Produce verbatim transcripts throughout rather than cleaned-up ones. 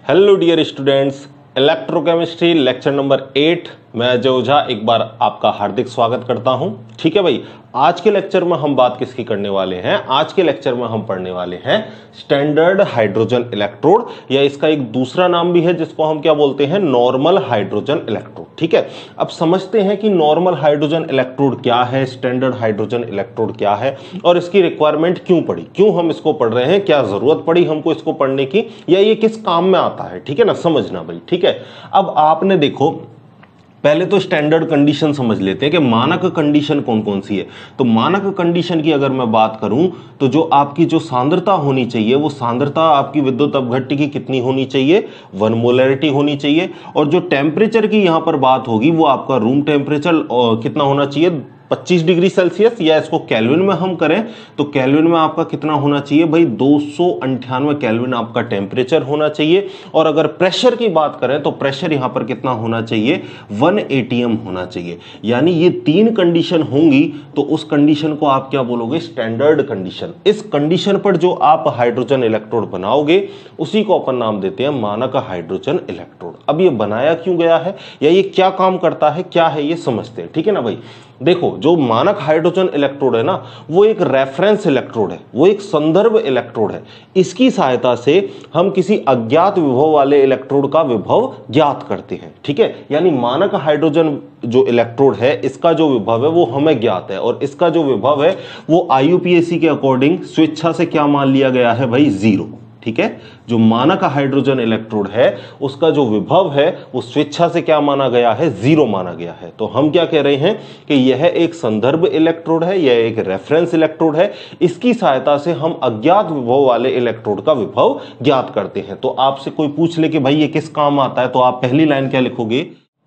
Hello dear students, electrochemistry lecture number eight मैं अजय ओझा एक बार आपका हार्दिक स्वागत करता हूं। ठीक है भाई, आज के लेक्चर में हम बात किसकी करने वाले हैं? आज के लेक्चर में हम पढ़ने वाले हैं स्टैंडर्ड हाइड्रोजन इलेक्ट्रोड, या इसका एक दूसरा नाम भी है जिसको हम क्या बोलते हैं, नॉर्मल हाइड्रोजन इलेक्ट्रोड। ठीक है, अब समझते हैं कि नॉर्मल हाइड्रोजन इलेक्ट्रोड क्या है, स्टैंडर्ड हाइड्रोजन इलेक्ट्रोड क्या है और इसकी रिक्वायरमेंट क्यों पड़ी, क्यों हम इसको पढ़ रहे हैं, क्या जरूरत पड़ी हमको इसको पढ़ने की, या ये किस काम में आता है। ठीक है ना, समझना भाई। ठीक है, अब आपने देखो पहले तो स्टैंडर्ड कंडीशन समझ लेते हैं कि मानक कंडीशन कौन कौन सी है। तो मानक कंडीशन की अगर मैं बात करूं तो जो आपकी जो सांद्रता होनी चाहिए, वो सांद्रता आपकी विद्युत अपघट्य की कितनी होनी चाहिए, वन मोलैरिटी होनी चाहिए। और जो टेम्परेचर की यहां पर बात होगी वो आपका रूम टेम्परेचर कितना होना चाहिए, पच्चीस डिग्री सेल्सियस, या इसको केल्विन में हम करें तो केल्विन में आपका कितना होना चाहिए भाई, दो सौ अंठानवे केल्विन आपका टेम्परेचर होना चाहिए। और अगर प्रेशर की बात करें तो प्रेशर यहां पर कितना होना चाहिए, एक सौ एटीएम होना चाहिए। यानी ये तीन कंडीशन होंगी तो उस कंडीशन को आप क्या बोलोगे, स्टैंडर्ड कंडीशन। इस कंडीशन पर जो आप हाइड्रोजन इलेक्ट्रोड बनाओगे उसी को अपन नाम देते हैं मानक हाइड्रोजन इलेक्ट्रोड। अब ये बनाया क्यों गया है या ये क्या काम करता है, क्या है, ये समझते हैं। ठीक है ना भाई, देखो जो मानक हाइड्रोजन इलेक्ट्रोड है ना, वो एक रेफरेंस इलेक्ट्रोड है, वो एक संदर्भ इलेक्ट्रोड है। इसकी सहायता से हम किसी अज्ञात विभव वाले इलेक्ट्रोड का विभव ज्ञात करते हैं। ठीक है, यानी मानक हाइड्रोजन जो इलेक्ट्रोड है इसका जो विभव है वो हमें ज्ञात है, और इसका जो विभव है वो आई यू पी ए सी के अकॉर्डिंग स्वेच्छा से क्या मान लिया गया है भाई, जीरो। ठीक है, जो मानक हाइड्रोजन इलेक्ट्रोड है उसका जो विभव है वो स्वेच्छा से क्या माना गया है, जीरो माना गया है। तो हम क्या कह रहे हैं कि यह एक संदर्भ इलेक्ट्रोड है, यह एक रेफरेंस इलेक्ट्रोड है। इसकी सहायता से हम अज्ञात विभव वाले इलेक्ट्रोड का विभव ज्ञात करते हैं। तो आपसे कोई पूछ ले कि भाई ये किस काम आता है, तो आप पहली लाइन क्या लिखोगे,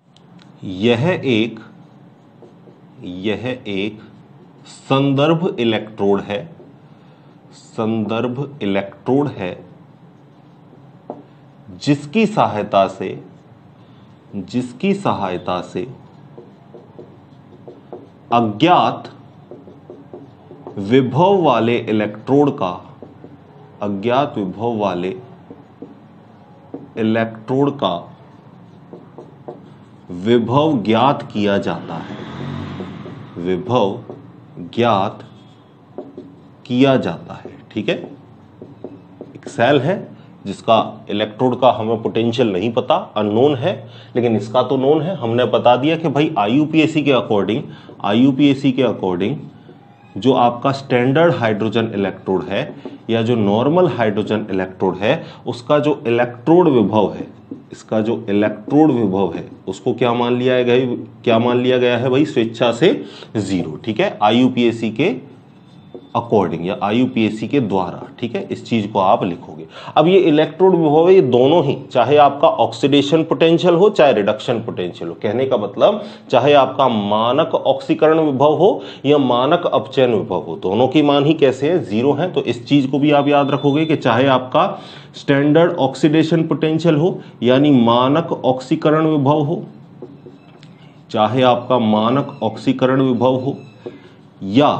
यह एक यह एक संदर्भ इलेक्ट्रोड है, संदर्भ इलेक्ट्रोड है जिसकी सहायता से जिसकी सहायता से अज्ञात विभव वाले इलेक्ट्रोड का अज्ञात विभव वाले इलेक्ट्रोड का विभव ज्ञात किया जाता है, विभव ज्ञात किया जाता है। ठीक है, एक सेल है जिसका इलेक्ट्रोड का हमें पोटेंशियल नहीं पता, अननोन है, लेकिन इसका तो नोन है। हमने बता दिया कि भाई आई यू पी ए सी के according I U P A C के अकॉर्डिंग जो आपका स्टैंडर्ड हाइड्रोजन इलेक्ट्रोड है या जो नॉर्मल हाइड्रोजन इलेक्ट्रोड है उसका जो इलेक्ट्रोड विभव है, इसका जो इलेक्ट्रोड विभव है उसको क्या मान लिया गया क्या मान लिया गया है भाई, स्वेच्छा से जीरो। ठीक है, आई यू पी ए सी के अकॉर्डिंग या आई यू पी ए सी के द्वारा। ठीक है, इस चीज को आप लिखोगे। अब ये इलेक्ट्रोड विभव है, ये दोनों ही, चाहे आपका ऑक्सीडेशन पोटेंशियल हो चाहे रिडक्शन पोटेंशियल हो, कहने का मतलब चाहे आपका मानक ऑक्सीकरण विभव हो या मानक अपचयन विभव हो, दोनों की मान ही कैसे है, जीरो है। तो इस चीज को भी आप याद रखोगे कि चाहे आपका स्टैंडर्ड ऑक्सीडेशन पोटेंशियल हो यानी मानक ऑक्सीकरण विभव हो, चाहे आपका मानक ऑक्सीकरण विभव हो या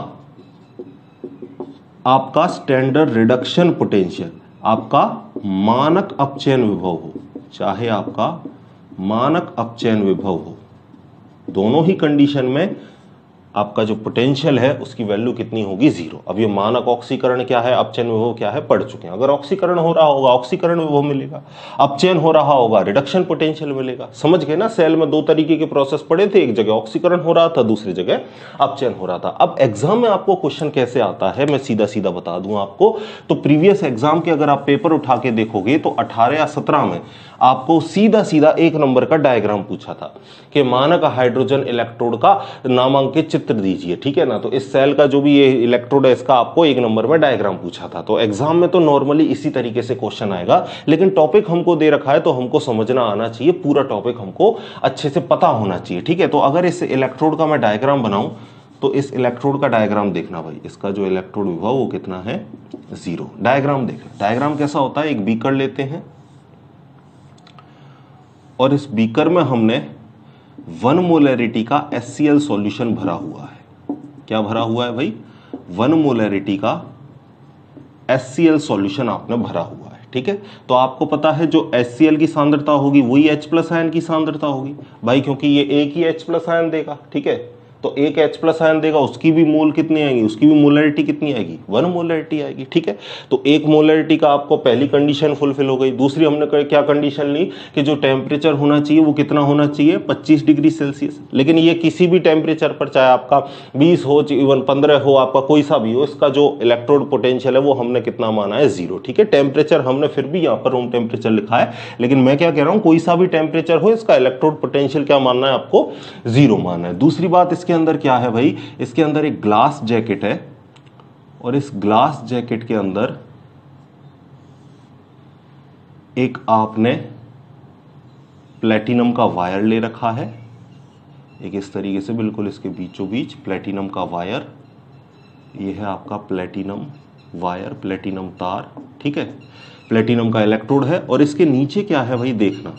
आपका स्टैंडर्ड रिडक्शन पोटेंशियल, आपका मानक अपचयन विभव हो, चाहे आपका मानक अपचयन विभव हो, दोनों ही कंडीशन में आपका जो पोटेंशियल है उसकी वैल्यू कितनी होगी, जीरो। अब ये मानक ऑक्सीकरण क्या है, अपचयन विभव क्या है, पढ़ चुके हैं। अगर ऑक्सीकरण हो रहा होगा ऑक्सीकरण विभव मिलेगा, अपचयन हो रहा होगा रिडक्शन पोटेंशियल मिलेगा। समझ गए ना, सेल में दो तरीके के प्रोसेस पड़े थे, एक जगह ऑक्सीकरण हो रहा था, दूसरी जगह अपचयन हो रहा था। अब एग्जाम में आपको क्वेश्चन कैसे आता है मैं सीधा सीधा बता दूं आपको। तो प्रीवियस एग्जाम के अगर आप पेपर उठा के देखोगे तो अठारह या सत्रह में आपको सीधा सीधा एक नंबर का डायग्राम पूछा था कि मानक हाइड्रोजन इलेक्ट्रोड का नामांकित चित्र दीजिए। ठीक है ना, तो इस सेल का जो भी ये इलेक्ट्रोड है इसका आपको एक नंबर में डायग्राम पूछा था। तो एग्जाम में तो नॉर्मली इसी तरीके से क्वेश्चन आएगा, लेकिन टॉपिक हमको दे रखा है तो हमको समझना आना चाहिए, पूरा टॉपिक हमको अच्छे से पता होना चाहिए। ठीक है, तो अगर इस इलेक्ट्रोड का मैं डायग्राम बनाऊं तो इस इलेक्ट्रोड का डायग्राम देखना भाई, इसका जो इलेक्ट्रोड विभव वो कितना है, जीरो। डायग्राम देखना, डायग्राम कैसा होता है, एक बीकर लेते हैं और इस बीकर में हमने वन मोलैरिटी का एच सी एल सॉल्यूशन भरा हुआ है। क्या भरा हुआ है भाई, वन मोलैरिटी का एच सी एल सॉल्यूशन आपने भरा हुआ है। ठीक है। तो आपको पता है जो HCl की सांद्रता होगी वही H प्लस आयन की सांद्रता होगी भाई, क्योंकि ये एक ही H प्लस आयन देगा, ठीक है। तो एक H प्लस आयन देगा, उसकी भी मोल कितनी आएगी, उसकी भी मोलरिटी कितनी आएगी, वन मोलरिटी आएगी, ठीक है। तो एक मोलरिटी का आपको पहली कंडीशन फुलफिल हो गई। दूसरी हमने क्या कंडीशन ली कि जो टेम्परेचर होना चाहिए वो कितना होना चाहिए, पच्चीस डिग्री सेल्सियस। लेकिन ये किसी भी टेम्परेचर पर, चाहे आपका बीस हो, इवन पंद्रह हो, आपका कोई सा भी हो, इसका जो इलेक्ट्रोड पोटेंशियल है वो हमने कितना माना है, जीरो, ठीक है। टेम्परेचर हमने फिर भी यहाँ पर रूम टेम्परेचर लिखा है, लेकिन मैं क्या कह रहा हूँ, कोई सा भी टेम्परेचर हो, इसका इलेक्ट्रोड पोटेंशियल क्या मानना है आपको, जीरो मानना है। दूसरी बात इसके अंदर क्या है भाई, इसके अंदर एक ग्लास जैकेट है और इस ग्लास जैकेट के अंदर एक आपने प्लेटिनम का वायर ले रखा है, एक इस तरीके से बिल्कुल इसके बीचों बीच प्लेटिनम का वायर, ये है आपका प्लेटिनम वायर, प्लेटिनम तार, ठीक है। प्लेटिनम का इलेक्ट्रोड है और इसके नीचे क्या है भाई, देखना,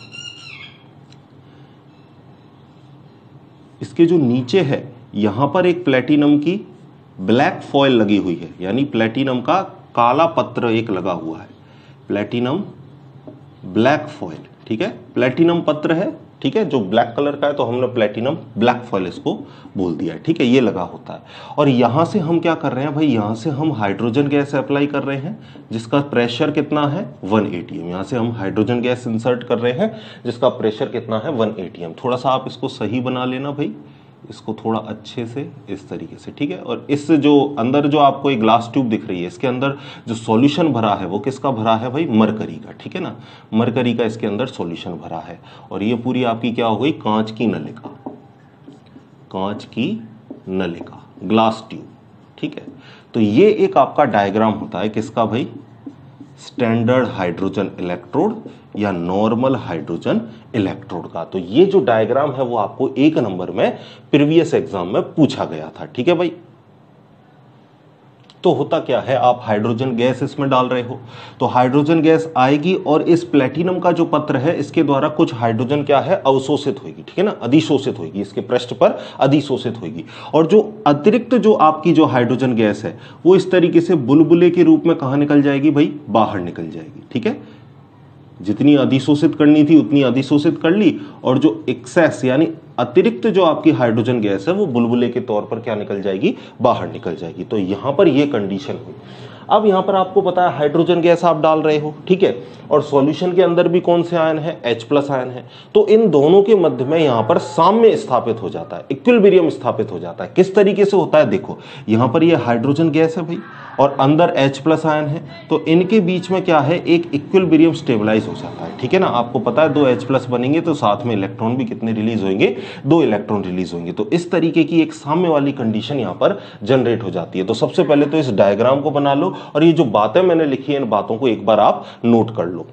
इसके जो नीचे है यहां पर एक प्लेटिनम की ब्लैक फॉयल लगी हुई है, यानी प्लेटिनम का काला पत्र एक लगा हुआ है, प्लेटिनम ब्लैक फॉयल, ठीक है। प्लेटिनम पत्र है, ठीक है, जो ब्लैक कलर का है, तो हमने प्लेटिनम ब्लैक फॉयल इसको बोल दिया है, ठीक है, ये लगा होता है। और यहां से हम क्या कर रहे हैं भाई, यहां से हम हाइड्रोजन गैस अप्लाई कर रहे हैं जिसका प्रेशर कितना है, वन एटीएम। यहां से हम हाइड्रोजन गैस इंसर्ट कर रहे हैं जिसका प्रेशर कितना है, वन एटीएम। थोड़ा सा आप इसको सही बना लेना भाई, इसको थोड़ा अच्छे से इस तरीके से, ठीक है। और इस जो अंदर जो आपको एक ग्लास ट्यूब दिख रही है, इसके अंदर जो सॉल्यूशन भरा है वो किसका भरा है भाई, मरकरी का, ठीक है ना, मरकरी का इसके अंदर सॉल्यूशन भरा है। और ये पूरी आपकी क्या हो गई, कांच की नलिका, कांच की नलिका, ग्लास ट्यूब, ठीक है। तो ये एक आपका डायग्राम होता है किसका भाई, स्टैंडर्ड हाइड्रोजन इलेक्ट्रोड या नॉर्मल हाइड्रोजन इलेक्ट्रोड का। तो ये जो डायग्राम है वो आपको एक नंबर में प्रीवियस एग्जाम में पूछा गया था, ठीक है भाई। तो होता क्या है, आप हाइड्रोजन गैस इसमें डाल रहे हो, तो हाइड्रोजन गैस आएगी और इस प्लेटिनम का जो पत्र है इसके द्वारा कुछ हाइड्रोजन क्या है, अवशोषित होगी, ठीक है ना, अधिशोषित होगी, इसके पृष्ठ पर अधिशोषित होगी। और जो अतिरिक्त जो आपकी जो हाइड्रोजन गैस है वो इस तरीके से बुलबुले के रूप में कहां निकल जाएगी भाई, बाहर निकल जाएगी, ठीक है। जितनी अधिशोषित करनी थी उतनी अधिशोषित कर ली, और जो एक्सेस यानी अतिरिक्त जो आपकी हाइड्रोजन गैस है वो बुलबुले के तौर पर क्या निकल जाएगी, बाहर निकल जाएगी। तो यहां पर ये कंडीशन हुई। अब यहां पर आपको पता है हाइड्रोजन गैस आप डाल रहे हो, ठीक है, और सॉल्यूशन के अंदर भी कौन से आयन है, H प्लस आयन है। तो इन दोनों के मध्य में यहां पर साम्य स्थापित हो जाता है, इक्विलिब्रियम स्थापित हो जाता है। किस तरीके से होता है, देखो यहां पर ये हाइड्रोजन गैस है भाई और अंदर H प्लस आयन है, तो इनके बीच में क्या है, एक इक्विलिब्रियम स्टेबलाइज हो जाता है, ठीक है ना। आपको पता है दो H प्लस बनेंगे तो साथ में इलेक्ट्रॉन भी कितने रिलीज होंगे, दो इलेक्ट्रॉन रिलीज होंगे। तो इस तरीके की एक साम्य वाली कंडीशन यहां पर जनरेट हो जाती है। तो सबसे पहले तो इस डायग्राम को बना लो और ये जो बातें मैंने लिखी है इन बातों को एक बार आप नोट कर लो।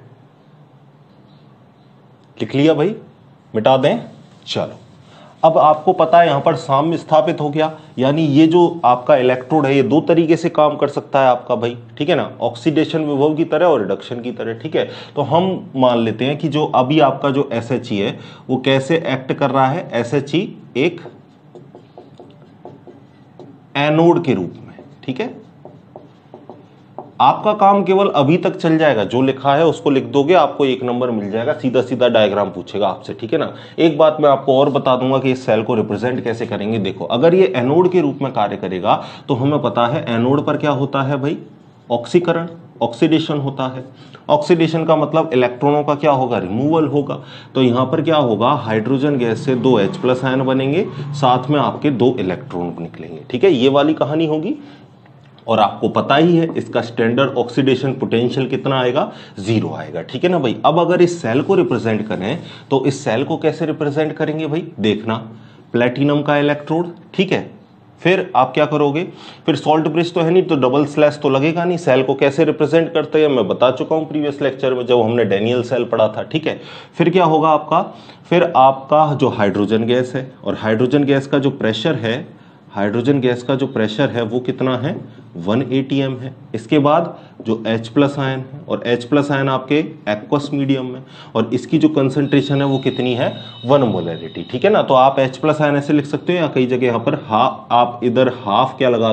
लिख लिया भाई, मिटा दें, चलो। अब आपको पता है यहां पर साम्य स्थापित हो गया, यानी ये जो आपका इलेक्ट्रोड है ये दो तरीके से काम कर सकता है आपका भाई, ठीक है ना, ऑक्सीडेशन विभव की तरह और रिडक्शन की तरह, ठीक है। तो हम मान लेते हैं कि जो अभी आपका जो एस एच ई है वो कैसे एक्ट कर रहा है, एस एच ई एक एनोड के रूप में, ठीक है। आपका काम केवल अभी तक चल जाएगा, जो लिखा है उसको लिख दोगे, आपको एक नंबर मिल जाएगा, सीधा सीधा डायग्राम पूछेगा आपसे, ठीक है ना। एक बात मैं आपको और बता दूंगा कि इस सेल को रिप्रेजेंट कैसे करेंगे। देखो अगर ये एनोड के रूप में कार्य करेगा तो हमें पता है एनोड पर क्या होता है भाई, ऑक्सीकरण, ऑक्सीडेशन होता है। ऑक्सीडेशन का मतलब इलेक्ट्रॉनों का क्या होगा, रिमूवल होगा। तो यहां पर क्या होगा, हाइड्रोजन गैस से दो H प्लस आयन बनेंगे, साथ में आपके दो इलेक्ट्रॉन निकलेंगे, ठीक है, ये वाली कहानी होगी। और आपको पता ही है इसका स्टैंडर्ड ऑक्सीडेशन पोटेंशियल कितना आएगा, जीरो आएगा, ठीक है ना भाई। अब अगर इस सेल को रिप्रेजेंट करें तो इस सेल को कैसे रिप्रेजेंट करेंगे भाई, देखना, प्लेटिनम का इलेक्ट्रोड, ठीक है, फिर आप क्या करोगे, फिर सॉल्ट ब्रिज तो है नहीं तो डबल स्लैश तो लगेगा नहीं। सेल को कैसे रिप्रेजेंट करते हैं मैं बता चुका हूं प्रीवियस लेक्चर में जब हमने डेनियल सेल पढ़ा था, ठीक है। फिर क्या होगा आपका, फिर आपका जो हाइड्रोजन गैस है और हाइड्रोजन गैस का जो प्रेशर है, हाइड्रोजन गैस का जो प्रेशर है वो कितना है, वन एटीएम है। इसके बाद जो H प्लस आयन है और H प्लस आयन आपके एक्वस मीडियम में, और इसकी जो कंसंट्रेशन है वो कितनी है, वन मोलरिटी, ठीक है ना। तो आप H प्लस आयन ऐसे लिख सकते हो, या कई जगह यहाँ पर हाफ, आप इधर हाफ क्या लगा दो,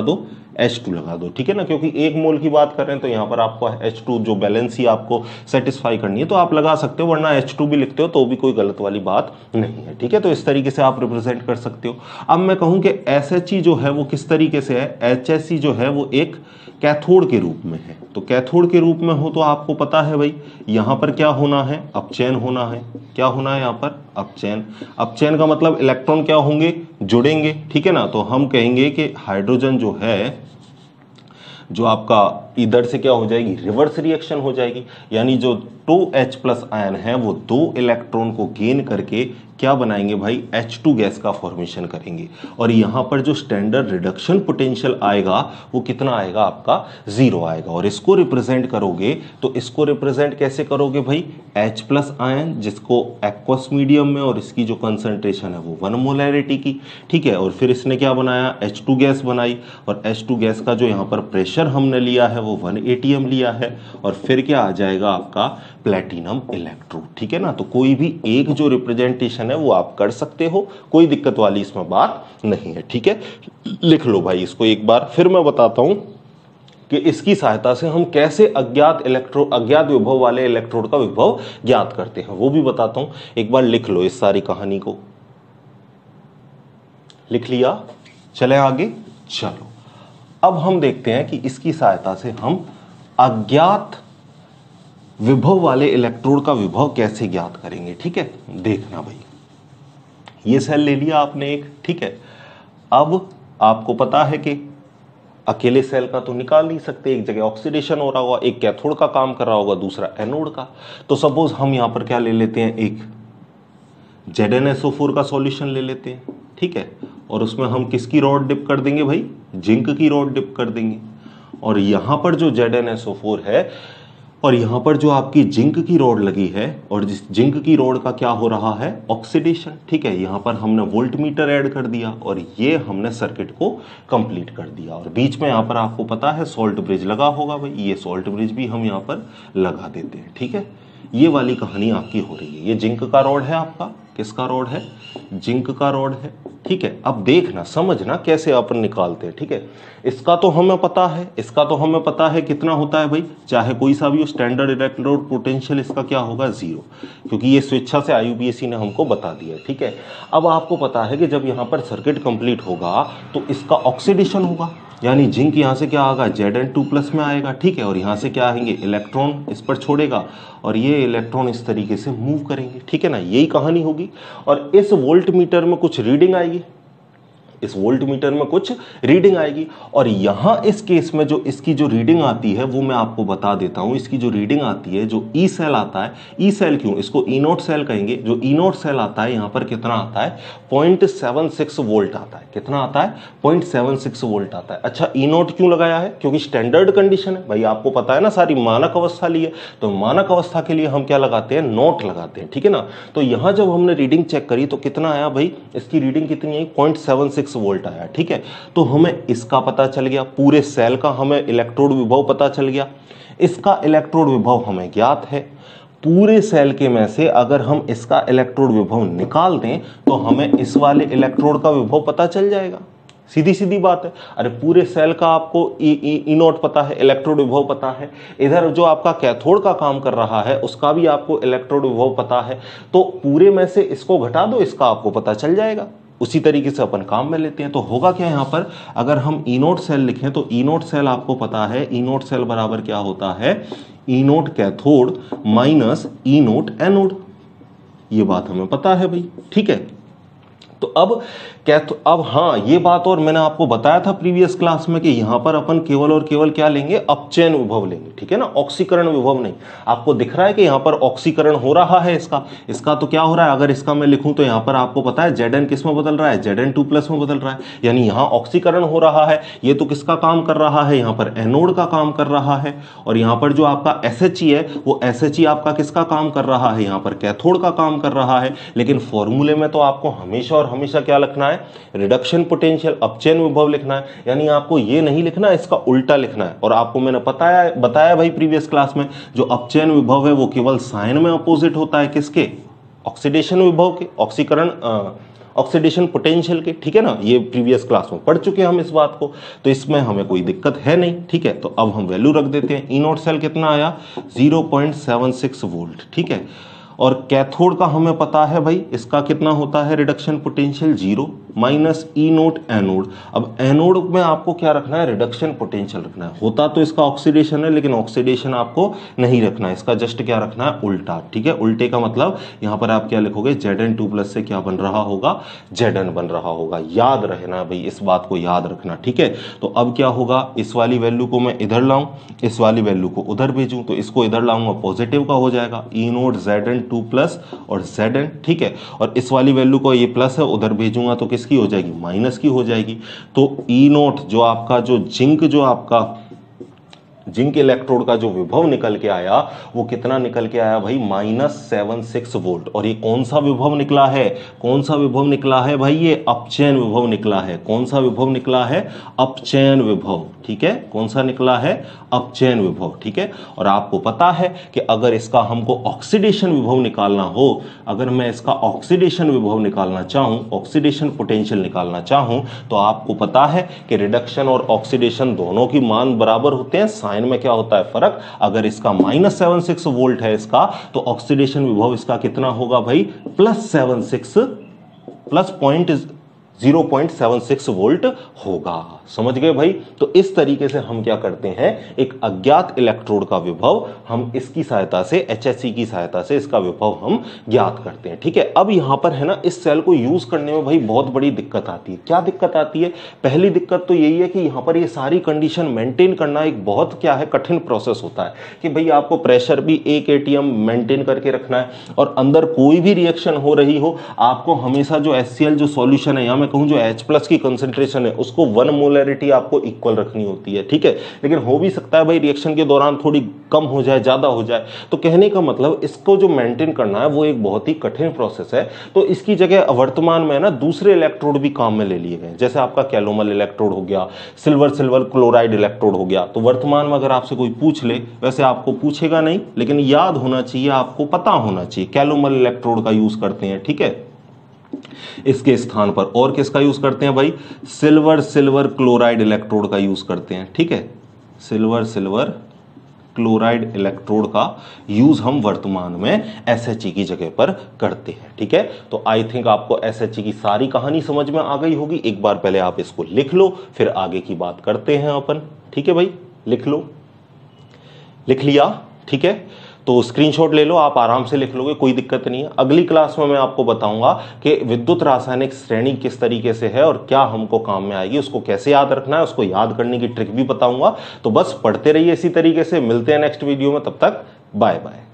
एच टू लगा दो, ठीक है ना, क्योंकि एक मोल की बात कर रहे हैं तो यहाँ पर आपको एच टू जो बैलेंस ही आपको सेटिस्फाई करनी है तो आप लगा सकते हो, वरना एच टू भी लिखते हो तो भी कोई गलत वाली बात नहीं है, ठीक है। तो इस तरीके से आप रिप्रेजेंट कर सकते हो। अब मैं कहूँ कि एस एच ई जो है वो किस तरीके से है, एच एस ई जो है वो एक कैथोड के रूप में है। तो कैथोड के रूप में हो तो आपको पता है भाई यहां पर क्या होना है, अपचयन होना है। क्या होना है यहां पर, अपचयन। अपचयन का मतलब इलेक्ट्रॉन क्या होंगे, जुड़ेंगे, ठीक है ना। तो हम कहेंगे कि हाइड्रोजन जो है जो आपका इधर से क्या हो जाएगी, रिवर्स रिएक्शन हो जाएगी, यानी जो टू एच प्लस आयन है वो दो इलेक्ट्रॉन को गेन करके क्या बनाएंगे भाई, एच टू गैस का फॉर्मेशन करेंगे। और यहां पर जो स्टैंडर्ड रिडक्शन पोटेंशियल आएगा वो कितना आएगा, आपका जीरो आएगा। और इसको रिप्रेजेंट करोगे तो इसको रिप्रेजेंट कैसे करोगे भाई, H प्लस आयन जिसको एक्वस मीडियम में, और इसकी जो कंसंट्रेशन है वो वन मोलैरिटी की, ठीक है। और फिर इसने क्या बनाया, एच टू गैस बनाई, और एच टू गैस का जो यहाँ पर प्रेशर हमने लिया है वो वन ए टी एम लिया है, और फिर क्या आ जाएगा आपका प्लेटिनम इलेक्ट्रोड, ठीक है ना। तो कोई भी एक जो रिप्रेजेंटेशन है वो आप कर सकते हो, कोई दिक्कत वाली इसमें बात नहीं है, ठीक है। लिख लो भाई इसको एक बार, फिर मैं बताता हूं कि इसकी सहायता से हम कैसे अज्ञात इलेक्ट्रो अज्ञात विभव वाले इलेक्ट्रोड का विभव ज्ञात करते हैं, वो भी बताता हूं। एक बार लिख लो इस सारी कहानी को, लिख लिया, चले आगे। चलो अब हम देखते हैं कि इसकी सहायता से हम अज्ञात विभव वाले इलेक्ट्रोड का विभव कैसे ज्ञात करेंगे, ठीक है। देखना भाई, ये सेल ले लिया आपने एक, ठीक है। अब आपको पता है कि अकेले सेल का तो निकाल नहीं सकते, एक जगह ऑक्सीडेशन हो रहा होगा, एक कैथोड का काम कर रहा होगा, दूसरा एनोड का। तो सपोज हम यहां पर क्या ले लेते हैं, एक Z N S O four का सॉल्यूशन ले लेते हैं, ठीक है। और उसमें हम किसकी रॉड डिप कर देंगे भाई, जिंक की रॉड डिप कर देंगे। और यहां पर जो Z N S O four है और यहां पर जो आपकी जिंक की रॉड लगी है, और जिस जिंक की रॉड का क्या हो रहा है, ऑक्सीडेशन, ठीक है। यहां पर हमने वोल्टमीटर ऐड कर दिया और ये हमने सर्किट को कंप्लीट कर दिया। और बीच में यहां पर आपको पता है सॉल्ट ब्रिज लगा होगा भाई, ये सॉल्ट ब्रिज भी हम यहां पर लगा देते हैं, ठीक है। ये वाली कहानी आपकी हो रही है। ये जिंक का रॉड है आपका, किसका रॉड है, जिंक का रॉड है, ठीक है। अब देखना समझना कैसे अपन निकालते हैं, ठीक है। इसका तो हमें पता है, इसका तो हमें पता है कितना होता है भाई, चाहे कोई सा भी हो, स्टैंडर्ड इलेक्ट्रोड पोटेंशियल इसका क्या होगा, जीरो, क्योंकि ये स्वेच्छा से आई यू पी ए सी ने हमको बता दिया, ठीक है। अब आपको पता है कि जब यहाँ पर सर्किट कंप्लीट होगा तो इसका ऑक्सीडेशन होगा, यानी जिंक यहाँ से क्या आएगा, जेड एन टू प्लस में आएगा, ठीक है। और यहाँ से क्या आएंगे, इलेक्ट्रॉन इस पर छोड़ेगा और ये इलेक्ट्रॉन इस तरीके से मूव करेंगे, ठीक है ना। यही कहानी होगी। और इस वोल्ट मीटर में कुछ रीडिंग आएगी, इस वोल्ट मीटर में कुछ रीडिंग आएगी। और यहां इस केस में जो इसकी जो रीडिंग आती है वो मैं आपको बता देता हूं। इसकी जो रीडिंग आती है, जो ई सेल आता है, ई सेल क्यों, इसको ई नोट सेल कहेंगे। जो ई नोट सेल आता है यहां पर कितना आता है, पॉइंट सेवन सिक्स वोल्ट आता है। कितना आता है, पॉइंट सेवन सिक्स वोल्ट आता है। अच्छा, ई नोट क्यों लगाया है, क्योंकि स्टैंडर्ड कंडीशन है भाई, आपको पता है ना, सारी मानक अवस्था ली है। तो मानक अवस्था के लिए हम क्या लगाते हैं, नोट लगाते हैं, ठीक है ना। तो यहां जब हमने रीडिंग चेक करी तो कितना आया भाई, इसकी रीडिंग कितनी आई, पॉइंट सेवन सिक्स वोल्ट आया, ठीक है। तो हमें इसका पता चल गया, पूरे सेल का हमें इलेक्ट्रोड विभव पता चल गया। इसका इलेक्ट्रोड विभव हमें ज्ञात है। पूरे सेल के में से अगर हम इसका इलेक्ट्रोड विभव निकाल दें तो हमें इस वाले इलेक्ट्रोड का विभव पता चल जाएगा। सीधी सीधी बात है। अरे पूरे सेल का आपको ई ई ई नोट पता है, इलेक्ट्रोड विभव पता है, इधर जो आपका कैथोड का काम कर रहा है उसका भी आपको इलेक्ट्रोड विभव पता है। तो पूरे में से इसको घटा दो, इसका आपको पता चल जाएगा। उसी तरीके से अपन काम में लेते हैं। तो होगा क्या यहाँ पर, अगर हम ई नोट सेल लिखें तो ई नोट सेल आपको पता है, ई नोट सेल बराबर क्या होता है, E naught cathode minus E naught anode. ये बात हमें पता है भाई, ठीक है। तो अब कैथो अब हाँ ये बात और मैंने आपको बताया था प्रीवियस क्लास में कि यहां पर अपन केवल और केवल क्या लेंगे, अपचयन विभव लेंगे, ठीक है ना, ऑक्सीकरण विभव नहीं। आपको दिख रहा है कि यहां पर ऑक्सीकरण हो रहा है इसका इसका तो क्या हो रहा है, अगर इसका मैं लिखूं तो यहां पर आपको पता है जेड एन किस में बदल रहा है, जेड एन टू प्लस में बदल रहा है, यानी यहां ऑक्सीकरण हो रहा है। ये तो किसका काम कर रहा है, यहां पर एनोड का काम कर रहा है। और यहां पर जो आपका एस एच ई है वो एस एच ई आपका किसका काम कर रहा है, यहां पर कैथोड का काम कर रहा है। लेकिन फॉर्मूले में तो आपको हमेशा और हमेशा क्या लिखना है, रिडक्शन पोटेंशियल, अपचयन विभव लिखना है। यानी आपको ये नहीं लिखना, इसका उल्टा लिखना है। और आपको मैंने बताया बताया भाई प्रीवियस क्लास में, जो अपचयन विभव है वो केवल साइन में अपोजिट होता है, किसके, ऑक्सीडेशन विभव के, ऑक्सीकरण ऑक्सीडेशन पोटेंशियल के, ठीक है ना, ये प्रीवियस क्लास में पढ़ चुके हैं हम इस बात को, तो इसमें हमें कोई दिक्कत है नहीं, ठीक है। तो अब हम वैल्यू रख देते हैं। ई नॉट सेल कितना आया, zero point seven six volt, ठीक है। और कैथोड का हमें पता है भाई, इसका कितना होता है reduction potential, zero minus E naught anode. अब एनोड में आपको क्या रखना है, रिडक्शन पोटेंशियल रखना है। होता तो इसका ऑक्सीडेशन है, लेकिन ऑक्सीडेशन आपको नहीं रखना है, इसका जस्ट क्या रखना है, उल्टा, ठीक है। उल्टे का मतलब यहां पर आप क्या लिखोगे, जेड एन टू प्लस से क्या बन रहा होगा, जेड एन बन रहा होगा। याद रहना भाई, इस बात को याद रखना, ठीक है। तो अब क्या होगा, इस वाली वैल्यू को मैं इधर लाऊं, इस वाली वैल्यू को उधर भेजूं, तो इसको इधर लाऊंगा पॉजिटिव का हो जाएगा, E naught Z N two plus और जेड एन, ठीक है। और इस वाली वैल्यू को ये प्लस है, उधर भेजूंगा तो किसकी हो जाएगी, माइनस की हो जाएगी। तो ई नोट जो आपका जो जिंक जो आपका जिंक इलेक्ट्रोड का जो विभव निकल के आया वो कितना निकल के आया भाई, माइनस सेवन सिक्स वोल्ट। और ये कौन सा विभव निकला है, कौन सा विभव निकला है भाई, ये अपचयन विभव निकला है। कौन सा विभव निकला है, अपचयन विभव, ठीक है। कौन सा निकला है, अपचयन विभव, ठीक है। और आपको पता है कि अगर इसका हमको ऑक्सीडेशन विभव निकालना हो, अगर मैं इसका ऑक्सीडेशन विभव निकालना चाहूं, ऑक्सीडेशन पोटेंशियल निकालना चाहूं, तो आपको पता है कि रिडक्शन और ऑक्सीडेशन दोनों की मान बराबर होते हैं, साइन में क्या होता है फर्क। अगर इसका माइनस सेवन सिक्स वोल्ट है इसका, तो ऑक्सीडेशन विभव इसका कितना होगा भाई, plus seven six plus point zero point seven six volt होगा। समझ गए भाई। तो इस तरीके से हम क्या करते हैं, एक अज्ञात इलेक्ट्रोड का विभव हम इसकी सहायता से, एचएससी की सहायता से इसका विभव हम ज्ञात करते हैं, ठीक है। अब यहां पर है ना, इस सेल को यूज करने में भाई बहुत बड़ी दिक्कत आती है। क्या दिक्कत आती है, पहली दिक्कत तो यही है कि यहां पर ये सारी कंडीशन मेंटेन करना एक बहुत क्या है, कठिन प्रोसेस होता है कि भाई आपको प्रेशर भी एक एटीएम मेंटेन करके रखना है, और अंदर कोई भी रिएक्शन हो रही हो, आपको हमेशा जो एचसीएल जो सॉल्यूशन है, या मैं कहूं जो H प्लस की कंसेंट्रेशन है, उसको वन मोलरिटी आपको इक्वल रखनी होती है, ठीक है। लेकिन हो भी सकता है भाई रिएक्शन के दौरान थोड़ी कम हो जाए, ज्यादा हो जाए। तो कहने का मतलब इसको जो मेंटेन करना है वो एक बहुत ही कठिन प्रोसेस है। तो इसकी जगह वर्तमान में ना दूसरे इलेक्ट्रोड भी काम में ले लिए गए, जैसे आपका कैलोमल इलेक्ट्रोड हो गया, सिल्वर सिल्वर क्लोराइड इलेक्ट्रोड हो गया। तो वर्तमान में अगर आपसे कोई पूछ ले, वैसे आपको पूछेगा नहीं, लेकिन याद होना चाहिए, आपको पता होना चाहिए, कैलोमल इलेक्ट्रोड का यूज करते हैं, ठीक है, इसके स्थान पर। और किसका यूज करते हैं भाई, सिल्वर सिल्वर क्लोराइड इलेक्ट्रोड का यूज करते हैं, ठीक है। सिल्वर सिल्वर क्लोराइड इलेक्ट्रोड का यूज हम वर्तमान में एसएचई की जगह पर करते हैं, ठीक है। तो आई थिंक आपको एसएचई की सारी कहानी समझ में आ गई होगी। एक बार पहले आप इसको लिख लो, फिर आगे की बात करते हैं अपन, ठीक है भाई। लिख लो, लिख लिया, ठीक है। तो स्क्रीनशॉट ले लो, आप आराम से लिख लोगे, कोई दिक्कत नहीं है। अगली क्लास में मैं आपको बताऊंगा कि विद्युत रासायनिक श्रेणी किस तरीके से है और क्या हमको काम में आएगी, उसको कैसे याद रखना है, उसको याद करने की ट्रिक भी बताऊंगा। तो बस पढ़ते रहिए इसी तरीके से। मिलते हैं नेक्स्ट वीडियो में, तब तक बाय बाय।